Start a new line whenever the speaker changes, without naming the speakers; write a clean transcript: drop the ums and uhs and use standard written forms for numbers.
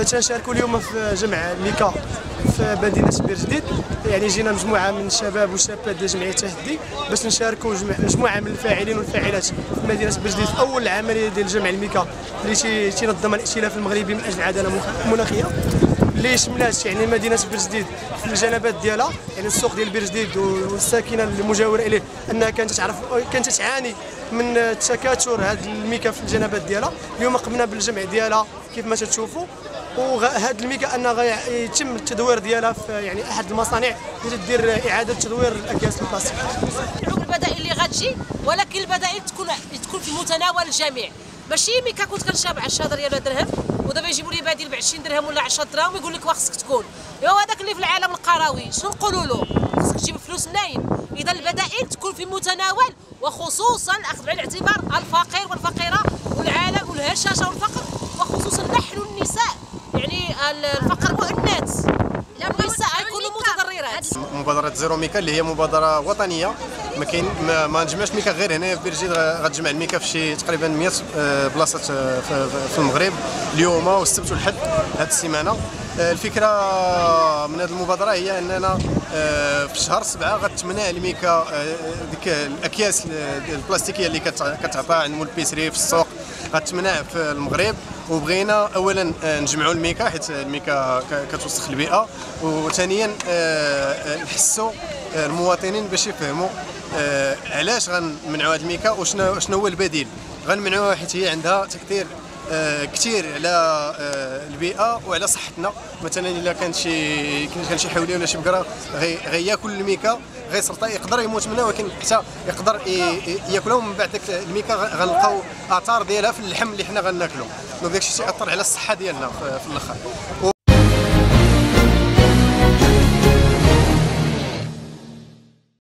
تنشاركوا اليوم في جمع ميكا في مدينه بير جديد. يعني جينا مجموعه من الشباب والشابات ديال جمعيه التحدي باش نشاركوا مجموعه من الفاعلين والفاعلات في مدينه بير جديد في اول عمليه ديال جمع الميكا اللي تينظمها الائتلاف المغربي من اجل العداله المناخيه، اللي شملات يعني مدينه بير جديد في الجنبات ديالها، يعني السوق ديال بير جديد والساكنه المجاوره اليه انها كانت تعاني من تكاثر هذا الميكا في الجنبات ديالها. اليوم قمنا بالجمع ديالها كيف ما تشوفوا، وهذا الميكا ان غيتم التدوير ديالها في يعني احد المصانع اللي تدير اعاده تدوير الاكياس البلاستيك.
البدائل اللي غتجي، ولكن البدائل تكون في متناول الجميع، ماشي ميكا كنت كنشرا ب 10 ريال ولا درهم ودابا يجيبوا لي بديل ب 20 درهم ولا 10 دراهم ويقول لك خصك تكون ايوا هذاك اللي في العالم القروي. شنو نقولوا له؟ خصك تجيب فلوس منين؟ اذا البدائل تكون في متناول، وخصوصا اخذ بعين الاعتبار الفقير والفقيره والعالم والهشاشه والفقر، وخصوصا نحن النساء، يعني الفقر مؤنث، النساء غيكونوا متضررات.
مبادره زيرو ميكا اللي هي مبادره وطنيه، ما نجمعش ميكا غير هنا في بيرجيد، غتجمع الميكا في شي تقريبا 100 بلاصه في المغرب اليوم والسبت والحد هذه السيمانه. الفكره من هذه المبادره هي اننا في شهر 7 غتمنع الميكا ديك الاكياس البلاستيكيه اللي كتعطى عند مول البيسري في السوق، غتمنع في المغرب. وبغينا اولا نجمعوا الميكا حيت الميكا كتوسخ البيئه، وثانيا نحسوا المواطنين باش يفهموا علاش غنمنعوا هذا الميكا وشنو هو البديل. غنمنعوها حيت هي عندها تاثير كثير على البيئه وعلى صحتنا. مثلا الا كان شي حولي ولا شي بقره غياكل الميكا غيسرطا، يقدر يموت منها، ولكن حتى يقدر ياكلها، ومن بعد داك الميكا غنلقاو اثار ديالها في اللحم اللي حنا غناكلو، دونك داكشي تيأثر على الصحه ديالنا في الاخر.